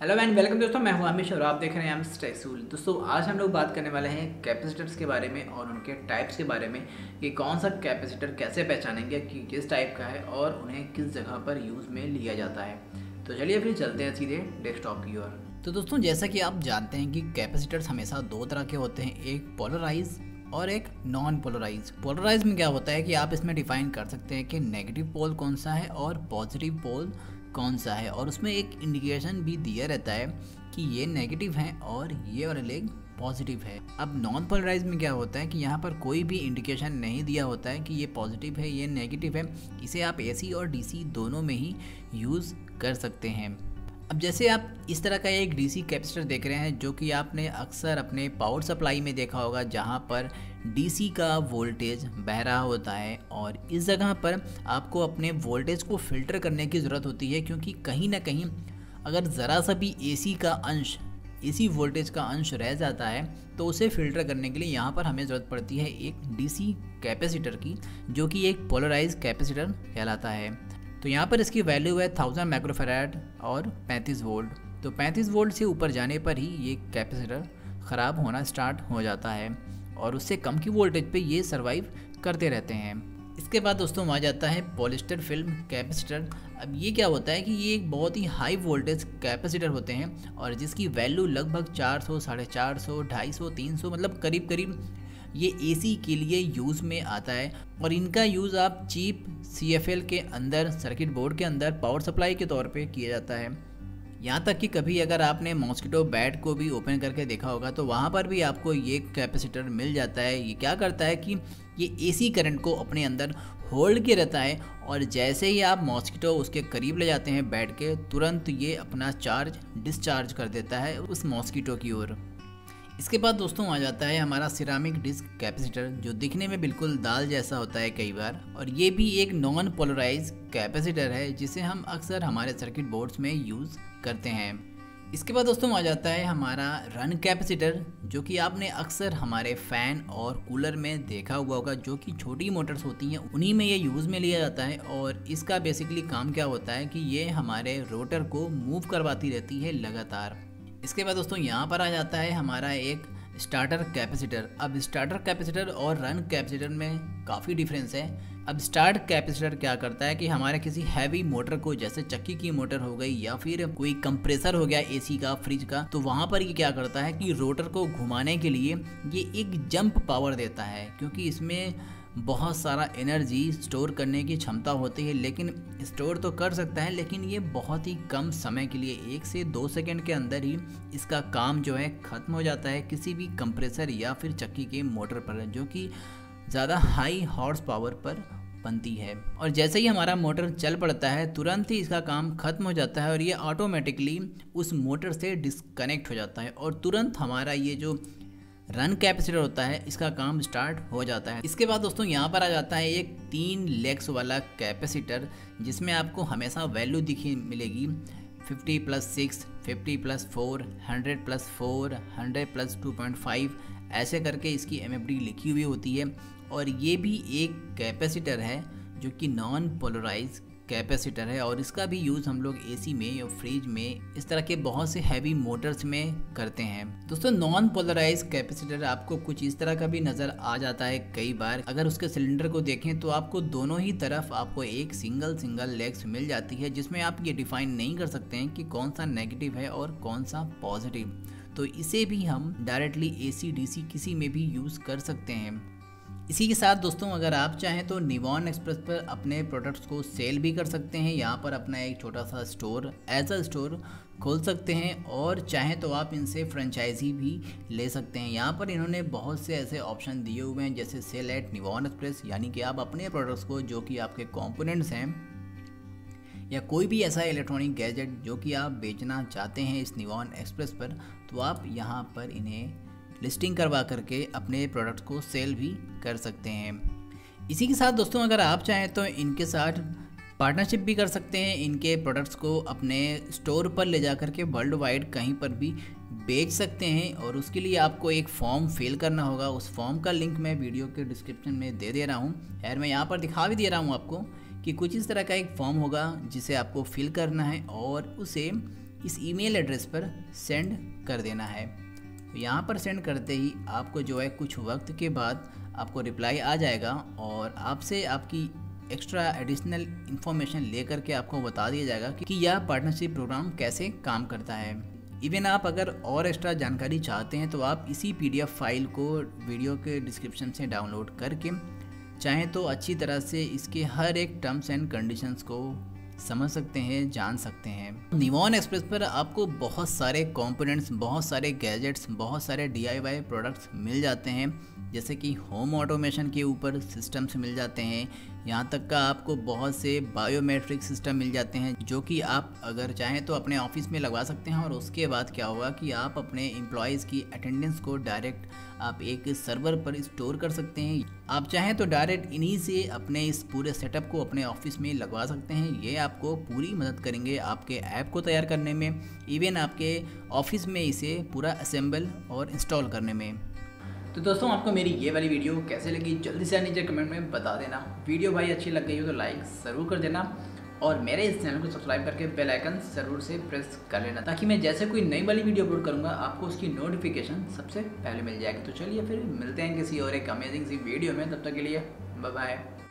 Hello and welcome दोस्तों, मैं हूं आमिश और आप देख रहे हैं एम्स टेक्सूल। दोस्तों आज हम लोग बात करने वाले हैं कैपेसिटर्स के बारे में और उनके टाइप्स के बारे में कि कौन सा कैपेसिटर कैसे पहचानेंगे कि किस टाइप का है और उन्हें किस जगह पर यूज़ में लिया जाता है। तो चलिए फिर चलते हैं सीधे डेस्कटॉप की ओर। तो दोस्तों जैसा कि आप जानते हैं कि कैपेसिटर्स हमेशा दो तरह के होते हैं, एक पोलराइज और एक नॉन पोलराइज। पोलराइज में क्या होता है कि आप इसमें डिफाइन कर सकते हैं कि नेगेटिव पोल कौन सा है और पॉजिटिव पोल कौन सा है, और उसमें एक इंडिकेशन भी दिया रहता है कि ये नेगेटिव है और ये वाला लेग पॉजिटिव है। अब नॉन पोलराइज में क्या होता है कि यहाँ पर कोई भी इंडिकेशन नहीं दिया होता है कि ये पॉजिटिव है ये नेगेटिव है। इसे आप एसी और डीसी दोनों में ही यूज़ कर सकते हैं। अब जैसे आप इस तरह का एक डीसी कैपेसिटर देख रहे हैं जो कि आपने अक्सर अपने पावर सप्लाई में देखा होगा, जहां पर डीसी का वोल्टेज बह रहा होता है और इस जगह पर आपको अपने वोल्टेज को फिल्टर करने की ज़रूरत होती है, क्योंकि कहीं ना कहीं अगर ज़रा सा भी एसी वोल्टेज का अंश रह जाता है तो उसे फिल्टर करने के लिए यहाँ पर हमें ज़रूरत पड़ती है एक डीसी कैपेसिटर की, जो कि एक पोलराइज कैपेसिटर कहलाता है। तो यहाँ पर इसकी वैल्यू है 1000 माइक्रोफैराड और 35 वोल्ट। तो 35 वोल्ट से ऊपर जाने पर ही ये कैपेसिटर ख़राब होना स्टार्ट हो जाता है और उससे कम की वोल्टेज पे ये सर्वाइव करते रहते हैं। इसके बाद दोस्तों आ जाता है पॉलिस्टर फिल्म कैपेसिटर। अब ये क्या होता है कि ये एक बहुत ही हाई वोल्टेज कैपेसिटर होते हैं और जिसकी वैल्यू लगभग 400, 450, 250, 300 मतलब करीब करीब ये एसी के लिए यूज़ में आता है। और इनका यूज़ आप चीप CFL के अंदर सर्किट बोर्ड के अंदर पावर सप्लाई के तौर पे किया जाता है। यहाँ तक कि कभी अगर आपने मॉस्किटो बैट को भी ओपन करके देखा होगा तो वहाँ पर भी आपको ये कैपेसिटर मिल जाता है। ये क्या करता है कि ये एसी करंट को अपने अंदर होल्ड के रहता है और जैसे ही आप मॉस्किटो उसके करीब ले जाते हैं बैट के, तुरंत ये अपना चार्ज डिस्चार्ज कर देता है उस मॉस्किटो की ओर। इसके बाद दोस्तों आ जाता है हमारा सिरामिक डिस्क कैपेसिटर, जो दिखने में बिल्कुल दाल जैसा होता है कई बार, और ये भी एक नॉन पोलराइज कैपेसिटर है जिसे हम अक्सर हमारे सर्किट बोर्ड्स में यूज़ करते हैं। इसके बाद दोस्तों आ जाता है हमारा रन कैपेसिटर, जो कि आपने अक्सर हमारे फ़ैन और कूलर में देखा हुआ होगा, जो कि छोटी मोटर्स होती हैं उन्हीं में ये यूज़ में लिया जाता है। और इसका बेसिकली काम क्या होता है कि ये हमारे रोटर को मूव करवाती रहती है लगातार। इसके बाद दोस्तों यहाँ पर आ जाता है हमारा एक स्टार्टर कैपेसिटर। अब स्टार्टर कैपेसिटर और रन कैपेसिटर में काफ़ी डिफरेंस है। अब स्टार्ट कैपेसिटर क्या करता है कि हमारे किसी हैवी मोटर को, जैसे चक्की की मोटर हो गई या फिर कोई कंप्रेसर हो गया एसी का, फ्रिज का, तो वहाँ पर ये क्या करता है कि रोटर को घुमाने के लिए ये एक जंप पावर देता है, क्योंकि इसमें बहुत सारा एनर्जी स्टोर करने की क्षमता होती है। लेकिन स्टोर तो कर सकता है, लेकिन ये बहुत ही कम समय के लिए 1 से 2 सेकंड के अंदर ही इसका काम जो है ख़त्म हो जाता है किसी भी कंप्रेसर या फिर चक्की के मोटर पर, जो कि ज़्यादा हाई हॉर्स पावर पर बनती है। और जैसे ही हमारा मोटर चल पड़ता है तुरंत ही इसका काम ख़त्म हो जाता है और ये ऑटोमेटिकली उस मोटर से डिस्कनेक्ट हो जाता है और तुरंत हमारा ये जो रन कैपेसिटर होता है इसका काम स्टार्ट हो जाता है। इसके बाद दोस्तों यहाँ पर आ जाता है एक 3 लेग्स वाला कैपेसिटर, जिसमें आपको हमेशा वैल्यू दिखी मिलेगी 50 + 6, 50 + 4, 100 + 4, 100 + 2.5, ऐसे करके इसकी MFD लिखी हुई होती है। और ये भी एक कैपेसिटर है जो कि नॉन पोलराइज कैपेसिटर है और इसका भी यूज़ हम लोग एसी में या फ्रिज में इस तरह के बहुत से हैवी मोटर्स में करते हैं। दोस्तों नॉन पोलराइज कैपेसिटर आपको कुछ इस तरह का भी नज़र आ जाता है कई बार। अगर उसके सिलेंडर को देखें तो आपको दोनों ही तरफ आपको एक सिंगल लेग्स मिल जाती है, जिसमें आप ये डिफाइन नहीं कर सकते हैं कि कौन सा नेगेटिव है और कौन सा पॉजिटिव। तो इसे भी हम डायरेक्टली AC DC किसी में भी यूज़ कर सकते हैं। इसी के साथ दोस्तों अगर आप चाहें तो निवॉन एक्सप्रेस पर अपने प्रोडक्ट्स को सेल भी कर सकते हैं। यहाँ पर अपना एक छोटा सा स्टोर एज अ स्टोर खोल सकते हैं और चाहें तो आप इनसे फ्रेंचाइजी भी ले सकते हैं। यहाँ पर इन्होंने बहुत से ऐसे ऑप्शन दिए हुए हैं, जैसे सेल एट निवॉन एक्सप्रेस, यानी कि आप अपने प्रोडक्ट्स को जो कि आपके कंपोनेंट्स हैं या कोई भी ऐसा इलेक्ट्रॉनिक गैजेट जो कि आप बेचना चाहते हैं इस निवॉन एक्सप्रेस पर, तो आप यहाँ पर इन्हें लिस्टिंग करवा करके अपने प्रोडक्ट को सेल भी कर सकते हैं। इसी के साथ दोस्तों अगर आप चाहें तो इनके साथ पार्टनरशिप भी कर सकते हैं, इनके प्रोडक्ट्स को अपने स्टोर पर ले जा करके वर्ल्ड वाइड कहीं पर भी बेच सकते हैं। और उसके लिए आपको एक फॉर्म फिल करना होगा। उस फॉर्म का लिंक मैं वीडियो के डिस्क्रिप्शन में दे रहा हूँ, यार मैं यहाँ पर दिखा भी दे रहा हूँ आपको कि कुछ इस तरह का एक फॉर्म होगा जिसे आपको फिल करना है और उसे इस ईमेल एड्रेस पर सेंड कर देना है। यहाँ पर सेंड करते ही आपको जो है कुछ वक्त के बाद आपको रिप्लाई आ जाएगा और आपसे आपकी एक्स्ट्रा एडिशनल इन्फॉर्मेशन लेकर के आपको बता दिया जाएगा कि यह पार्टनरशिप प्रोग्राम कैसे काम करता है। इवन आप अगर और एक्स्ट्रा जानकारी चाहते हैं तो आप इसी PDF फाइल को वीडियो के डिस्क्रिप्शन से डाउनलोड करके चाहें तो अच्छी तरह से इसके हर एक टर्म्स एंड कंडीशंस को समझ सकते हैं, जान सकते हैं। निवॉन एक्सप्रेस पर आपको बहुत सारे कंपोनेंट्स, बहुत सारे गैजेट्स, बहुत सारे DIY प्रोडक्ट्स मिल जाते हैं, जैसे कि होम ऑटोमेशन के ऊपर सिस्टम्स मिल जाते हैं। यहाँ तक का आपको बहुत से बायोमेट्रिक सिस्टम मिल जाते हैं जो कि आप अगर चाहें तो अपने ऑफिस में लगवा सकते हैं। और उसके बाद क्या होगा कि आप अपने एम्प्लॉयज़ की अटेंडेंस को डायरेक्ट आप एक सर्वर पर स्टोर कर सकते हैं। आप चाहें तो डायरेक्ट इन्हीं से अपने इस पूरे सेटअप को अपने ऑफिस में लगवा सकते हैं। ये आपको पूरी मदद करेंगे आपके ऐप को तैयार करने में, इवन आपके ऑफिस में इसे पूरा असेंबल और इंस्टॉल करने में। तो दोस्तों, आपको मेरी ये वाली वीडियो कैसे लगी जल्दी से नीचे कमेंट में बता देना। वीडियो भाई अच्छी लग गई हो तो लाइक ज़रूर कर देना और मेरे इस चैनल को सब्सक्राइब करके बेल आइकन ज़रूर से प्रेस कर लेना, ताकि मैं जैसे कोई नई वाली वीडियो अपलोड करूँगा आपको उसकी नोटिफिकेशन सबसे पहले मिल जाएगी। तो चलिए फिर मिलते हैं किसी और एक अमेजिंग सी वीडियो में, तब तक के लिए बाय बाय।